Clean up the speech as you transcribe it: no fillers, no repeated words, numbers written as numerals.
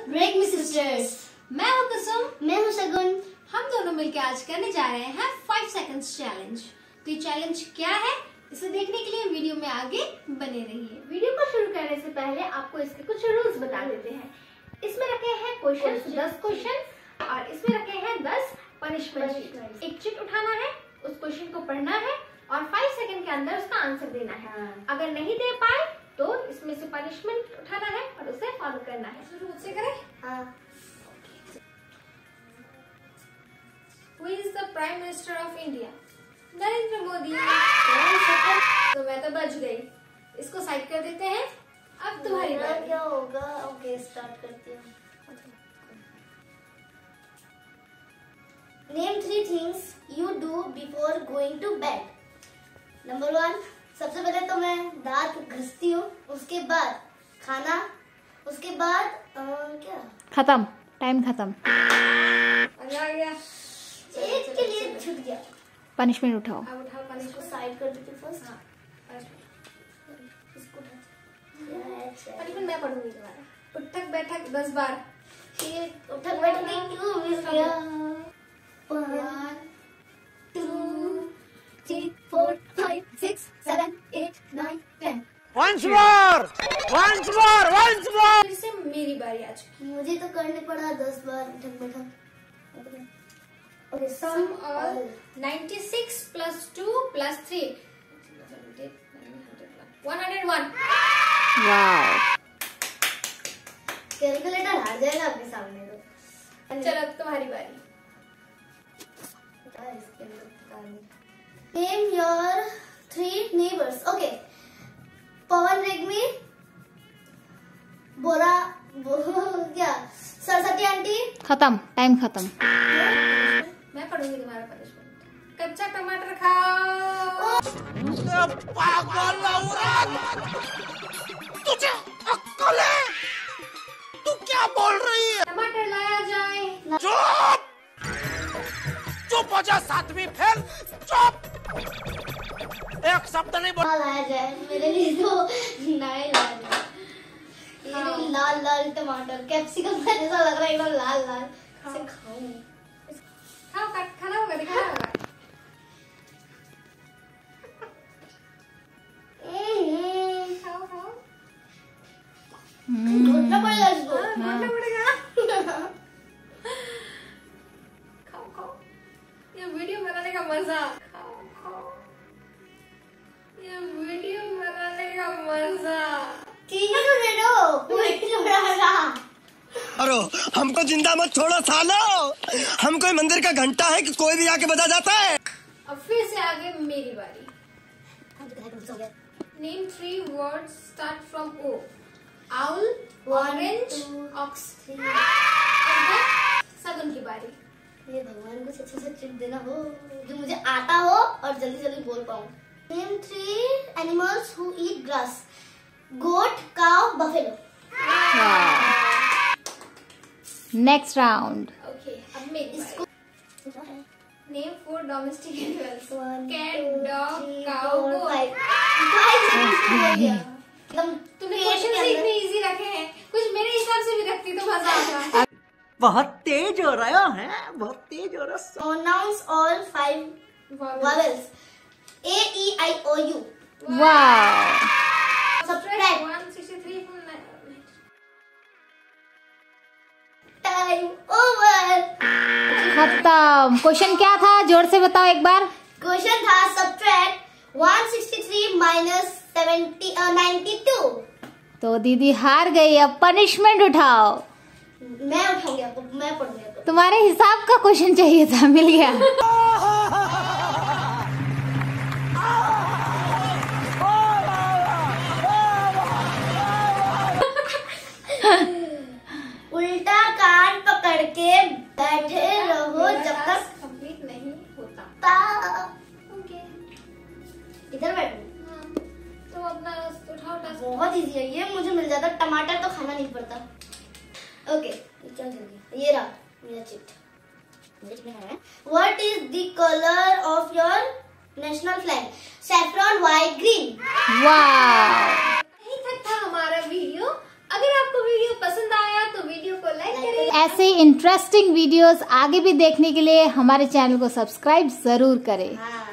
Break मी sisters. मैं हूँ कुसुम। मैं हूँ शगुन। हम दोनों मिलकर आज करने जा रहे हैं 5 सेकंड्स चैलेंज। तो ये चैलेंज क्या है, इसे देखने के लिए वीडियो में आगे बने रहिए। वीडियो को शुरू करने से पहले आपको इसके कुछ रूल्स बता देते हैं। इसमें रखे हैं क्वेश्चन, 10 क्वेश्चन, और इसमें रखे हैं 10 पनिशमेंट। एक चिट उठाना है, उस क्वेश्चन को पढ़ना है और 5 सेकंड के अंदर उसका आंसर देना है। अगर नहीं दे पाए तो इसमें से पनिशमेंट उठाना है और उसे फॉलो करना है। शुरू मुझसे करें। हाँ। Who is the Prime Minister of India? Narendra Modi. तो मैं तो बच गई, इसको साइड कर देते हैं। अब तुम्हारी बारी। क्या होगा? ओके, स्टार्ट करती हूँ। Name 3 things you do before going to bed. Number 1, सबसे पहले तो मैं दांत घिसती हूँ, उसके बाद खाना, उसके बाद क्या खत्म, टाइम खत्म। आ गया। एक के लिए छूट गया। पनिशमेंट उठाओ। अब उठाओ इसको पनिशमेंट। साइड कर देती हूँ फर्स्ट। हाँ, इसको उठा। पनिशमेंट मैं पढ़ूंगी तुम्हारा। उठक बैठक 10 बार। ठीक, उठक बैठक क्यों मिस गया? 1 2 3 4 5 6 7 8 9 10। Once more! फिर से मेरी बारी आ चुकी। मुझे तो करने पड़ा 10 बार उठक बैठक। Okay, Sum all 96 plus 2 plus 3 101। Wow, calculator हार जाएगा आपके सामने तो। चलो अब तुम्हारी बारी। Name your 3 neighbours. Okay, Pawan Regmi, क्या सरस्वती आंटी। खत्म, टाइम खत्म। मैं पढ़ूंगी तुम्हारा पनिशमेंट। कच्चा टमाटर खाओ। पागल औरत! तुझे अक्ल है? तू क्या बोल रही है? टमाटर लाया जाए। चुप! चुप हो जा, 7वीं फेल। चुप! एक शब्द नहीं बोल। लाया जाए मेरे लिए तो नए लाया जाए। ये लाल लाल टमाटर कैप्सिकम का जैसा लग रहा है, एकदम लाल लाल। इसे खाऊं। खाओ, खाना होगा, दिखाना होगा। खाओ खाओ। घुटना पड़ेगा इसको। घुटना पड़ेगा। खाओ खाओ, ये वीडियो बनाने का मजा। खाओ खाओ, ये वीडियो बनाने का मजा। ठीक है तो दे दो, कोई छोड़ा रहा। अरे हमको जिंदा मत छोड़ो सालो। हम कोई मंदिर का घंटा है कि कोई भी आके बजा जाता है। अब फिर से आगे मेरी बारी। Name 3 words start from O. Owl, orange, ox। सगुन की बारी। ये भगवान कुछ अच्छा सा ट्रिक देना हो जो मुझे आता हो और जल्दी जल्दी बोल पाऊँ। Name 3 animals who eat grass. Goat, cow, buffalo. Next round. Okay, अब मेरी इसको बारी। Name 4 domestic animals. 1 Cat, 2 dog, 3 cow, 4 goat। 5 second हो गया। एकदम तुमने पेट क्वेश्चन के से अंदर। इतने इजी रखे हैं, कुछ मेरे हिसाब से भी रखती तो मजा आता। बहुत तेज हो रहा है, बहुत तेज हो रहा है। Pronounce all 5 vowels. A E I O U. Wow, Subtract. 163 from 9। Time over. खत्म। क्वेश्चन क्या था, जोर से बताओ एक बार। क्वेश्चन था subtract 163 minus 92। तो दीदी हार गई। अब पनिशमेंट उठाओ। मैं उठाऊंगी आपको, मैं पढ़ूंगी आपको। तुम्हारे हिसाब का क्वेश्चन चाहिए था, मिल गया। उल्टा कान पकड़ के बैठे रहो जब तक कंप्लीट नहीं होता। ओके, इधर बैठो। तो अपना उठाओ टास्क। बहुत इजी है ये, मुझे मिल जाता। टमाटर तो खाना नहीं पड़ता। ओके, चल जल्दी। ये रहा मेरा चिट। What is the color of your national flag? Saffron, white, green. वाह, यही तक था हमारा वीडियो। अगर आपको वीडियो पसंद आया तो वीडियो को ऐसे इंटरेस्टिंग वीडियोस आगे भी देखने के लिए हमारे चैनल को सब्सक्राइब जरूर करें। हाँ।